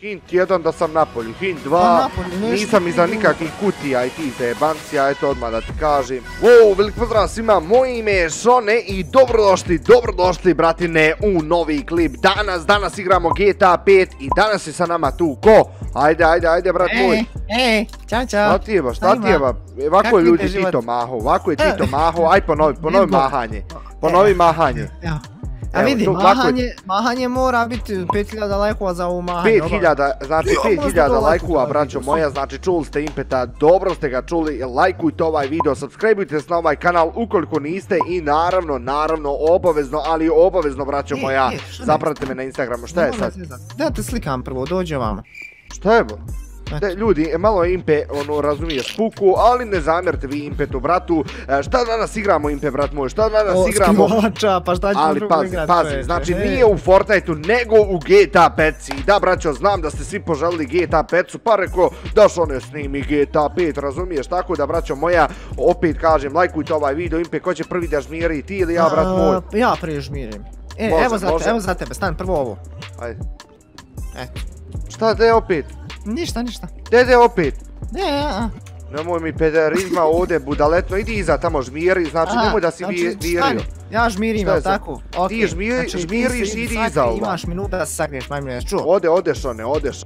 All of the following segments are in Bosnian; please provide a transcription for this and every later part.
Hint 1 da sam napolju, hint 2 nisam iza nikakvih kutija i ti zebancija, eto odmah da ti kažem. Wow, velik pozdrav svima, moje ime je Šone i dobrodošli bratine u novi klip. Danas igramo GTA 5 i danas je sa nama tu ko? Ajde brat moj. Ćao. Šta ti jeba? Ovako je ljudi Tito maho, aj ponovi mahanje. Ponovi mahanje. A vidi, mahanje mora biti 5000 lajkova za ovu mahanje. 5000 lajkova, braćo moja, znači čuli ste Impeta, dobro ste ga čuli, lajkujte ovaj video, subscribeujte se na ovaj kanal ukoliko niste i naravno, obavezno, braćo moja, zapratite me na Instagramu, šta je sad? Da te slikam prvo, dođe vama. Šta je bo? Ljudi, malo je Impe, razumije, spuku, ali ne zamjerite vi Impetu, bratu. Šta danas igramo, Impe, brat moj, šta danas igramo? Pa šta ćemo drugo igrati? Pazi, znači nije u Fortniteu, nego u GTA 5. Da, braćo, znam da ste svi poželili GTA 5, pa rekao da Šone snimi GTA 5, razumiješ? Tako da, braćo moja, opet kažem, lajkujte ovaj video, Impe, ko će prvi da žmiri, ti ili ja, brat moj? Ja prije žmirim. Evo za tebe, stani prvo ovo. Ajde. Šta, gdje opet? Ništa. Gdje opet? Ne. Nemoj mi pederizma ovdje budaletno, idi iza tamo žmiri, znači nemoj da si virio. Ja žmirim, jel tako? Ti žmiriš, idi iza ova. Imaš minuta da se sakneš, majmune, čuo? Ode Šone.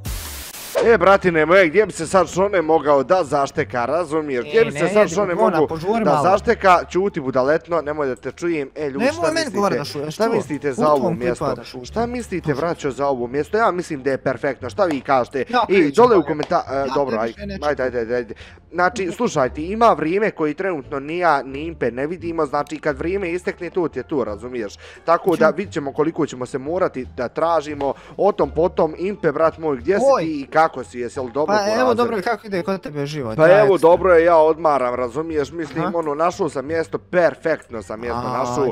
Bratine moje, gdje bi se sad Šone mogao da zašteka, razumiješ? Gdje bi se sad Šone mogao da zašteka, čuti budaletno, nemoj da te čujem. Ljudi, šta mislite za ovo mjesto? Šta mislite, vraćo, za ovo mjesto? Ja mislim da je perfektno, šta vi kažete? I dole u komentar... Dobro, ajde. Znači, slušajte, ima vrijeme koji trenutno ni ja, ni Impe ne vidimo, znači kad vrijeme istekne, to ti je tu, razumiješ? Tako da vidit ćemo koliko ćemo se morati da tražimo, o tom potom, Impe, brat moj, gdje si ti i kako si, jesi li dobro porazili? Pa evo dobro, kako ide kod tebe život? Pa evo dobro je, ja odmaram, razumiješ, mislim, našao sam mjesto, perfektno sam mjesto našao,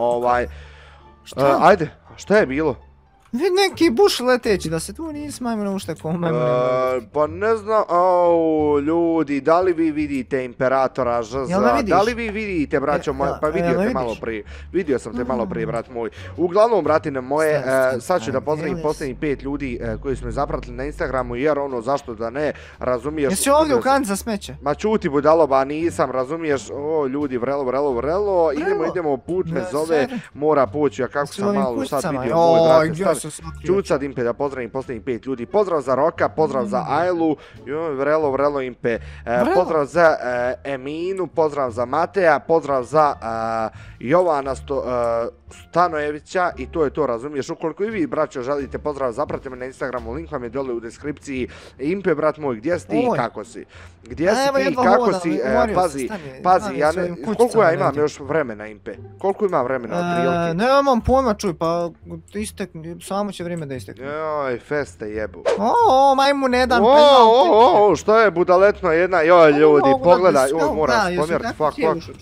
ajde, šta je bilo? Neki buš leteći, da se tu nisi majmuna uštekao majmuna. Pa ne znam, ljudi, da li vi vidite Imperatora Žza, da li vi vidite, braćo moje, pa vidio sam te malo prije, brat moj. Uglavnom, bratine moje, sad ću da pozdravim posljednjih 5 ljudi koji su me zapratili na Instagramu, jer zašto da ne, razumiješ. Jesi ovdje u kanti za smeće? Ma čuti budalo, ba nisam, razumiješ, ljudi, vrelo, idemo, put me zove, mora poći, a kako sam malo sad vidio, moj brate, čut sad Impe da pozdravim posljednjih 5 ljudi. Pozdrav za Roka, pozdrav za Ajlu, vrelo Impe, pozdrav za Eminu, pozdrav za Mateja, pozdrav za Jovana Stanojevića i to je to, razumiješ. Ukoliko i vi, braćo, želite pozdrav, zapratite me na Instagramu, link vam je dole u deskripciji. Impe, brat moj, gdje si ti i kako si? Gdje si ti i kako si? Pazi, koliko ja imam još vremena, Impe? Koliko imam vremena od prilike? Nemam pojma, čuj, pa samo će vrijeme da istekne. Joj, feste jebu. Majmu ne dam penal. Što je budaletno jedna, joj ljudi, pogledaj, moraš pomjeriti, fuck.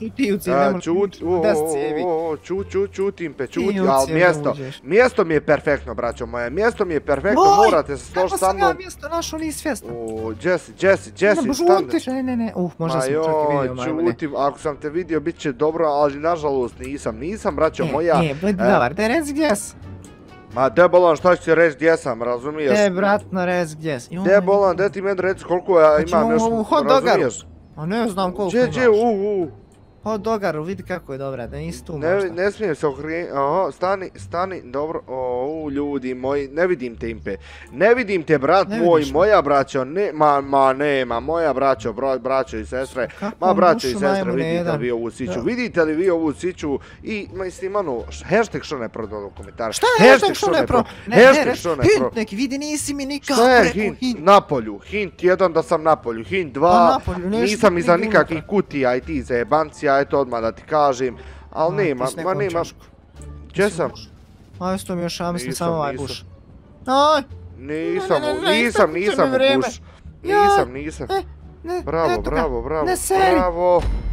Čut Impe, ali mjesto mi je perfektno, braćo moje, mjesto mi je perfektno, morate se složiti sa mnom. Kako sam ja mjesto našao, nisi svjestan. Jesse, žutiš, ne, možda sam čak i vidio, majmune. Čutim, ako sam te vidio, bit će dobro, ali nažalost nisam, braćo moja. Budi dobar, te reci gdje si. Ma Debolan, šta ću ti reći gdje sam, razumiješ? Bratno, reci gdje si. Debolan, gdje ti meni reci koliko ja imam još, razumiješ? A ne znam koliko imaš. Hot dogaru, vidi kako je dobra, da nisi tu možda. Ne smijem se okrenuti, stani, dobro, ljudi moji, ne vidim te Impe, ne vidim te brat moj, moja braćo, nema, moja braćo i sestre, braćo i sestre, vidite li vi ovu siću i, mislim, hashtag Šone Pro dole u komentaru. Šta je hashtag Šone Pro? Hint neki, vidi, nisi mi nikako rekao hint. Napolju, hint 1 da sam napolju, hint 2, nisam iza nikakvih kutija i ti zebancija, eto odmah da ti kažem, ali nema. Gdje sam? Aj, sto mi još, ja mislim samo ovaj buš. Nisam u buš. Nisam. Bravo.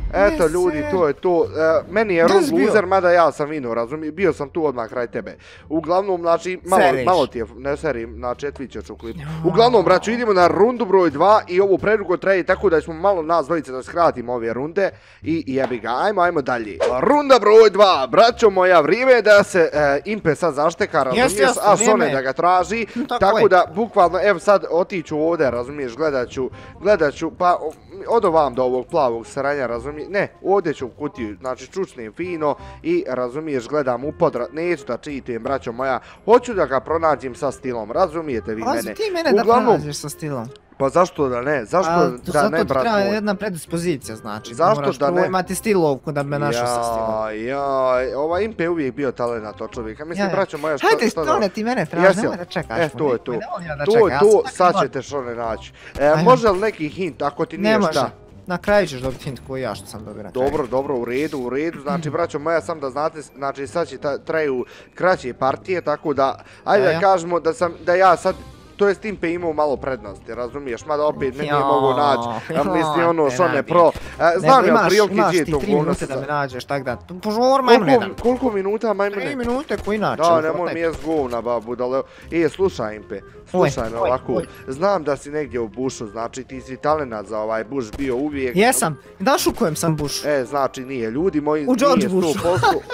Eto ljudi, to je to. Meni je rund loser, mada ja sam vino, razumije. Bio sam tu odmah kraj tebe. Uglavnom, znači, malo ti je, ne serim, znači, etviće ću klip. Uglavnom, braću, idemo na rundu broj 2 i ovo predugo traje tako da ćemo malo nas dvojice da skratimo ove runde. I jebi ga, ajmo dalje. Runda broj 2, braćo moja, vrijeme je da se Impe sad zašteka, razumiješ, a Sone da ga traži. Tako da, bukvalno, evo sad otiću ovdje, razumiješ, gledat ću, pa odo vam do ovog plavog sranja, razumiješ, ne, ovdje ću u kutiju, znači čučnem fino i razumiješ, gledam u podrat, neću da čitujem, braćo moja, hoću da ga pronađem sa stilom, razumijete vi mene? Ti mene da pronađeš sa stilom? Pa zašto da ne? Zašto da ne, brat moj? Zato ti treba jedna predispozicija, znači. Moraš prvo imati stilovku da bi me našao sa stilom. Jaj, ova Impe je uvijek bio talenat od čovjeka. Mislim, braćo moja, što da... Hajde, Šone, ti mene traži, nemoj da čekaš. To je to. To, sad ćete Šone naći. Može li neki hint, ako ti nije šta? Na kraju ćeš dobiti hint koji ja što sam dobio na kraju. Dobro, u redu. Znači, braćo moja, sam da znate, znači sad će traju kraće partije, tako da, ajde da kažemo da ja sad, to jest Impe imao malo prednosti, razumiješ, mada opet meni je mogo naći, mislim ono Šone Pro, znam ja prilike gdje to ti 3 minute da me nađeš, tak da, požur majmune dan. Koliko minuta majmune? 3 minute ko inače. Da, nemoj mi jest govna babu, da slušaj Impe, slušaj me ovako, znam da si negdje u bušu, znači ti si talenat za ovaj buš bio uvijek. Jesam, daš u kojem sam buš? Znači nije, ljudi moji, nije 100%,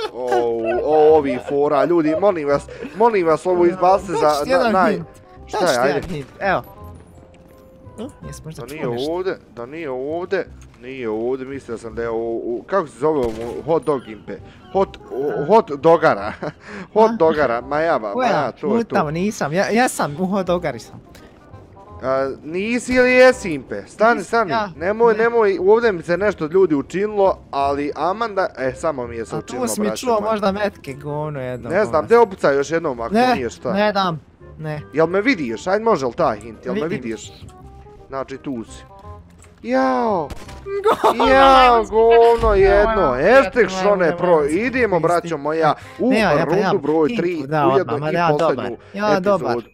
ovi fora, ljudi, molim vas ovo izbacite za naj... Šta je, ajde? Evo. Jes možda čuo nešto? Da nije ovdje, mislio sam da je kako se zove ovo, hot dog Impe? Hot dogara, ma ja, to je to. Tamo nisam, ja sam, u hot dogari sam. Nisi ili jesi Impe? Stani, nemoj, ovdje mi se nešto ljudi učinilo, ali Amanda, samo mi je se učinilo, braćo. A tu si mi čuo možda metke, govno jedno. Ne znam, gdje opucaj još jednom ako nije šta. Ne dam. Ne. Jel me vidiš? Ajde, može li taj hint? Jel me vidiš? Znači, tu si. Jao, govno jedno. Hashtag Šone Pro. Idemo, braćo moja, u rundu broj 3. Ujedno i posljednju epizodu.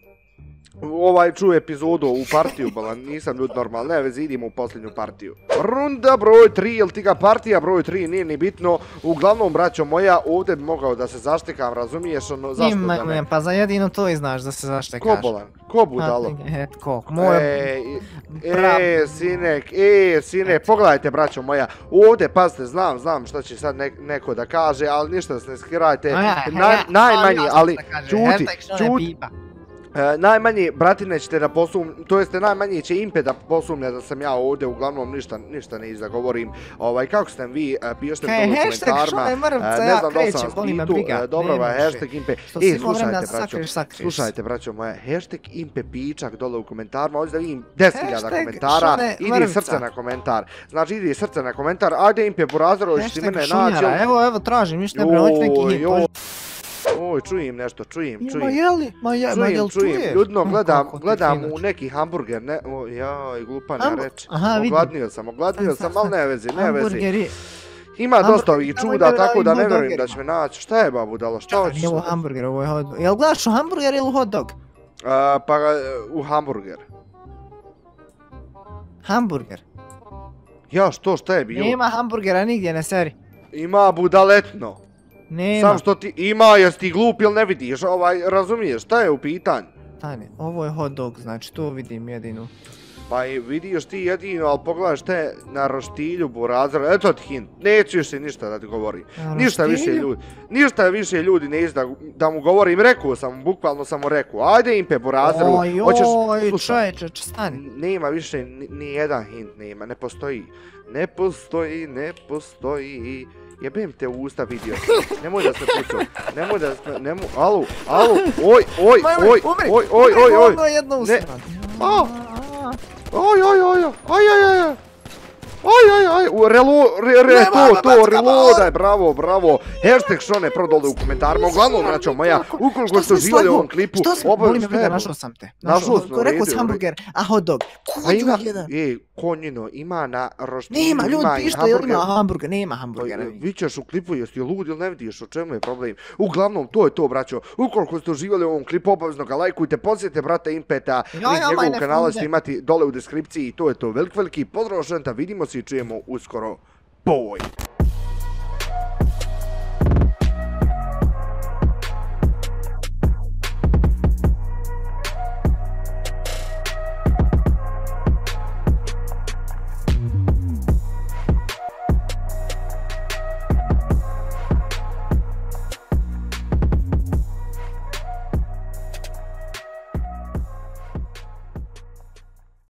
Čuo epizodu u partiju, bala, nisam ljudi normalno, ne vezi, idemo u posljednju partiju. Runda broj 3, jel ti ga partija broj 3, nije ni bitno. Uglavnom, braćo moja, ovdje bi mogao da se zaštekam, razumiješ, ono, zašto da ne? Pa za jedino to i znaš da se zaštekaš. Ko bolan? Ko budalo? Ko? Sinek, pogledajte, braćo moja, ovdje, pazite, znam šta će sad neko da kaže, ali ništa se ne skirajte, najmanji, ali čuti. Najmanje, bratine, ćete da posumnje, to jeste najmanje će Impe da posumnje da sam ja ovdje, uglavnom ništa ne izgovorim. Kako ste vi, pišite mi dole u komentarima, ne znam da li sam vas pitu, dobro, hashtag Impe. Slušajte, braćo moja, hashtag Impe Pičak dole u komentarima, ovdje da vidim 10.000 komentara, idi srce na komentar. Znači, idi srce na komentar, ajde Impe Burazero, ćeš ti mene naći. Evo, tražim, ništa ne bre, hoći neki hint. Oj, čujem nešto, čujem. Čujem, ljudno, gledam u neki hamburger, ne, jaj, glupana reč. Ogladnio sam, ali ne vezi. Ima dosta ovih čuda, tako da ne vjerujem da će me naći. Šta je, babu, dalo, šta hoćeš? Nije ovo hamburger, ovo je hot dog. Jel gledaš u hamburger ili u hot dog? Pa u hamburger. Hamburger? Ja, šta je bilo? Nema hamburgera nigdje, ne seri. Ima budaletno. Nema. Sam što ti ima, jesi ti glup ili ne vidiš, razumiješ, šta je u pitanju? Stani, ovo je hot dog, znači to vidim jedinu. Pa vidiš ti jedino, ali pogledaš te na roštilju Burazero, eto ti hint, neću više ništa da ti govorim. Ništa više ljudi ne da mu govorim, rekao sam, bukvalno sam mu rekao, ajde Impe Burazero, čoveče, stani. Nema više ni jedan hint, nema, ne postoji. Ne postoji. Jebem te u usta vidio. Nemoj da se pucao. Alu. Oj. Reloadaj, bravo. Hashtag Šone Pro dole u komentarima. Uglavnom, braćo moja, ukoliko ste uživali u ovom klipu, našao sam te. Rekao si hamburger, a hot dog. Konjino, ima na roštilju, nema, ljudi, pište, jel ima hamburger, nema hamburgera. Vi ćeš u klipu, jesi lud ili ne vidiš, o čemu je problem? Uglavnom, to je to, braćo. Ukoliko ste uživali u ovom klipu, obavezno ga lajkujte, posjetite brata Impeta, link njegovog kanala ćete imati dole u deskripciji i to je to. Veliki pozdrav, vidimo se i čujemo uskoro. boy.